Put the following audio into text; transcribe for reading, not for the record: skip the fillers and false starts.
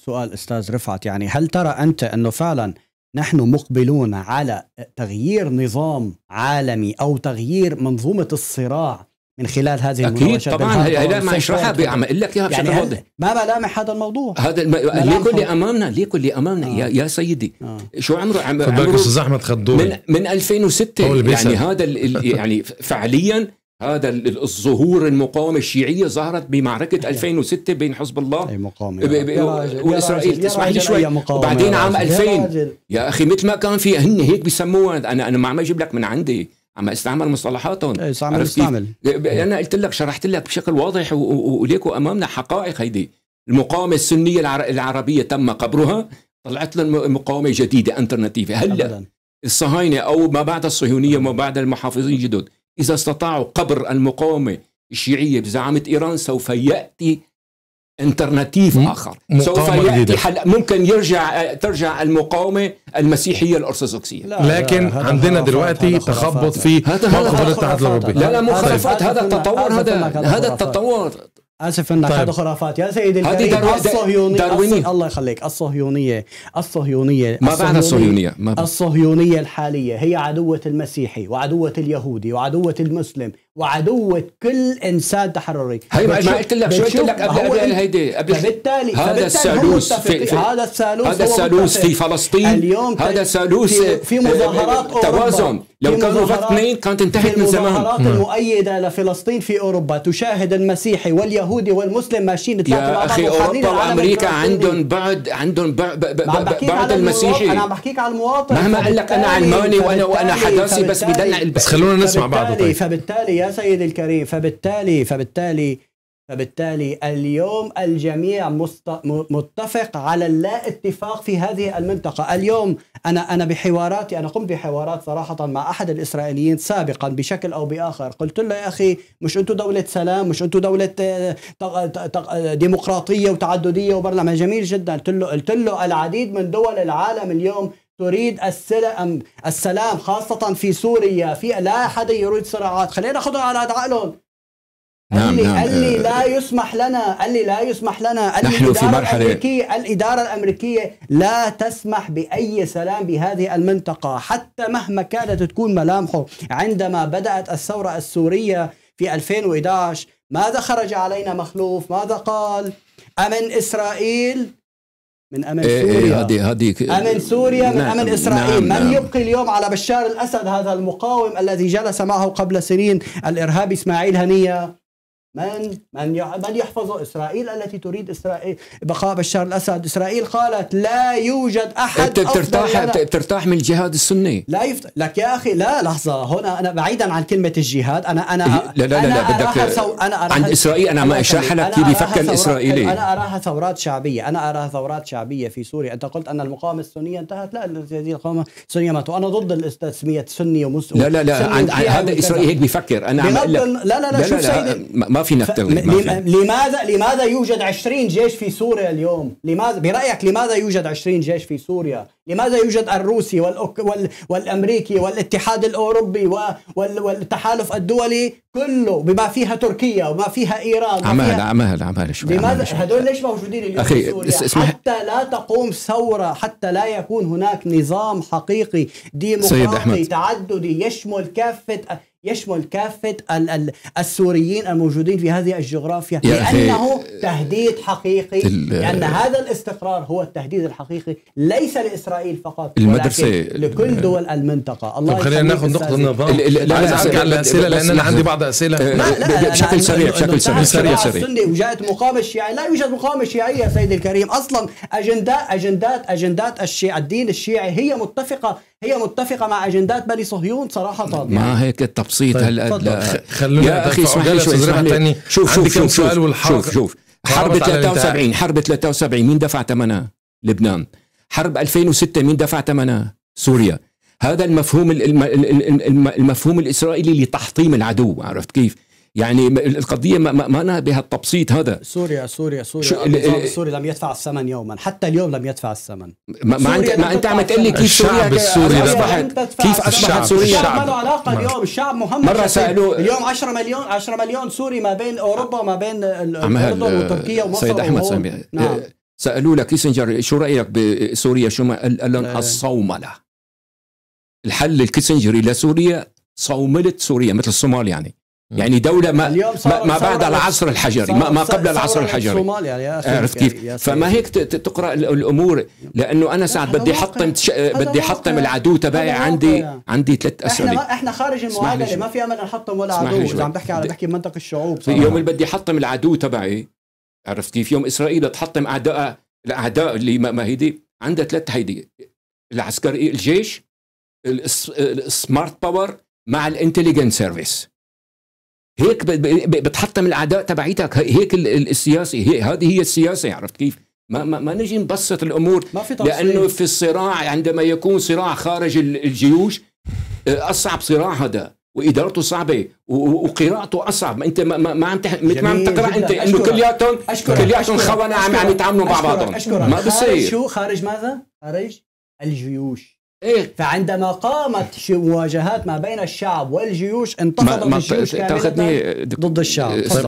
سؤال أستاذ رفعت، يعني هل ترى أنت أنه فعلا نحن مقبلون على تغيير نظام عالمي أو تغيير منظومة الصراع من خلال هذه المناوشات؟ أكيد طبعا، هي ما اشرحها عم اقول لك اياها بشكل واضح. ما ملامح هذا الموضوع؟ هذا ليكن اللي امامنا يا سيدي. شو عمره استاذ احمد خضوري من 2006 يعني هذا يعني فعليا هذا الظهور المقاومة الشيعية ظهرت بمعركة 2006 بين حزب الله وإسرائيل. تسمح لي شوي. وبعدين عام 2000 يا أخي مثل ما كان في هن هيك بيسموها، أنا ما عم أجيب لك من عندي، عم استعمل مصطلحاتهم. أنا قلت لك شرحت لك بشكل واضح وليكو أمامنا حقائق. هيدي المقاومة السنية العربية تم قبرها، طلعت لنا مقاومة جديدة انترناتيفة. هلا الصهاينة أو ما بعد الصهيونية وما بعد المحافظين الجدد إذا استطاعوا قبر المقاومة الشيعية بزعامة إيران، سوف يأتي انترناتيف آخر، سوف يأتي ممكن ترجع المقاومة المسيحية الأرثوذكسية. لكن عندنا دلوقتي تخبط في موقف الاتحاد الأوروبي. لا مخالفات، هذا التطور، هذا التطور. آسف انك هذا خرافات يا سيدي الكريم. الصهيونية الله يخليك، الصهيونية ما بعد الصهيونية الحالية هي عدوة المسيحي وعدوة اليهودي وعدوة المسلم وعدوة كل إنسان تحرري. هي ما قلت لك شو قلت لك قبل هيدي فبالتالي هذا الثالوث في فلسطين اليوم، هذا الثالوث في مظاهرات توازن. لو كانوا اثنين كانت انتهت من زمان. المظاهرات المؤيدة لفلسطين في أوروبا تشاهد المسيحي واليهودي والمسلم ماشيين يا أخي. أوروبا وأمريكا عندهم بعد المسيحي. أنا بحكيك على المواطن. مهما قال لك أنا علماني وأنا حداثي، بس بدلنا بس خلونا نسمع بعض. طيب فبالتالي يا سيدي الكريم، فبالتالي اليوم الجميع متفق على اللا اتفاق في هذه المنطقة. اليوم أنا بحواراتي، أنا قمت بحوارات صراحة مع أحد الإسرائيليين سابقا بشكل أو بآخر. قلت له يا أخي مش أنتوا دولة سلام، مش أنتوا دولة ديمقراطية وتعددية وبرلمان جميل جدا. قلت له العديد من دول العالم اليوم تريد السلام، خاصة في سوريا. في لا أحد يريد صراعات، خلينا نأخذهم على عقلهم. قال لي لا يسمح لنا نحن في مرحلة الإدارة الأمريكية لا تسمح بأي سلام بهذه المنطقة حتى مهما كانت تكون ملامحه. عندما بدأت الثورة السورية في 2011 ماذا خرج علينا مخلوف؟ ماذا قال؟ أمن إسرائيل من أمن سوريا. أمن سوريا من أمن إسرائيل. من يبقي اليوم على بشار الأسد هذا المقاوم الذي جلس معه قبل سنين الإرهابي إسماعيل هنية؟ من يحفظ إسرائيل التي تريد إسرائيل بقاء بشار الأسد؟ إسرائيل قالت لا يوجد أحد ترتاح من الجهاد السني. لا لك يا أخي، لا لحظة، هنا أنا بعيدا عن كلمة الجهاد، أنا لا بدك عند إسرائيل. أنا ما أشرح لك كيف بيفكر الإسرائيلي. أنا أراها ثورات شعبية في سوريا. أنت قلت أن المقاومة السنية انتهت، لا هذه المقاومة السنية ماتوا. أنا ضد التسمية سني ومسلم. لا هذا إسرائيل هيك بيفكر. أنا لا شوف سيدي، ما في نفترض. لماذا يوجد 20 جيش في سوريا اليوم؟ لماذا برأيك لماذا يوجد 20 جيش في سوريا؟ لماذا يوجد الروسي والأمريكي والاتحاد الأوروبي والتحالف الدولي كله بما فيها تركيا وما فيها إيران؟ عمال شوي. لماذا هدول ليش موجودين اليوم في سوريا؟ حتى لا تقوم ثورة، حتى لا يكون هناك نظام حقيقي ديمقراطي تعددي يشمل كافة السوريين الموجودين في هذه الجغرافيا، لأنه تهديد حقيقي. لأن هذا الاستقرار هو التهديد الحقيقي ليس لإسرائيل فقط ولكن لكل دول المنطقة. الله طب خلينا ناخذ نقطة النظام. عايز أرجع على الأسئلة لأن أنا عندي بعض أسئلة بشكل سريع. السني وجاءت مقاومة الشيعية. لا يوجد مقاومة شيعية سيدي الكريم. أصلا أجندات الدين الشيعي هي متفقة مع أجندات بني صهيون صراحة. ما هيك التبسيط. خلونا يا أخي اسمح لي شوف حرب 73 مين دفع ثمنها؟ لبنان. حرب 2006 مين دفع ثمنها؟ سوريا. هذا المفهوم الإسرائيلي لتحطيم العدو. عرفت كيف؟ يعني القضية ما بها التبسيط هذا. سوريا السوري لم يدفع الثمن يوما، حتى اليوم لم يدفع الثمن. ما أنت عم تقول لي كيف الشعب السوري كيف أصبحت سوريا؟ ما له علاقة اليوم. الشعب مهمش. مرة سألوا اليوم 10 مليون سوري ما بين أوروبا وما بين الأردن وتركيا ومصر. سيد أحمد سامي، سالوا له كيسنجر شو رايك بسوريا، شو ما قال لهم الصومله. الحل الكيسنجري لسوريا صومله سوريا مثل الصومال، يعني دولة ما بعد العصر الحجري، ما قبل العصر الحجري. عرفت كيف؟ فما هيك تقرأ الأمور، لأنه أنا ساعات بدي أحطم العدو تبعي. عندي 3 أسئلة. احنا خارج المعادلة، ما في أمل نحطم ولا عدو. إذا عم بحكي بمنطق الشعوب، في يوم اللي بدي أحطم العدو تبعي، عرفت كيف؟ يوم إسرائيل تحطم الأعداء اللي ما هيدي عندها 3 هيدي: العسكري، الجيش، السمارت باور مع الانتليجنت سيرفيس. هيك بتحطم الاعداء تبعيتك. هيك السياسي، هذه هي السياسه. عرفت كيف؟ ما نجي نبسط الامور، لانه في الصراع عندما يكون صراع خارج الجيوش اصعب صراع هذا، وادارته صعبه وقراءته اصعب. ما انت ما عم تقرا انت انه كلياتهم خونه عم يتعاملوا مع بعضهم. ما بصير. شو خارج ماذا؟ خارج الجيوش. فعندما قامت مواجهات ما بين الشعب والجيوش انتفضت الجيوش كاملة ضد الشعب.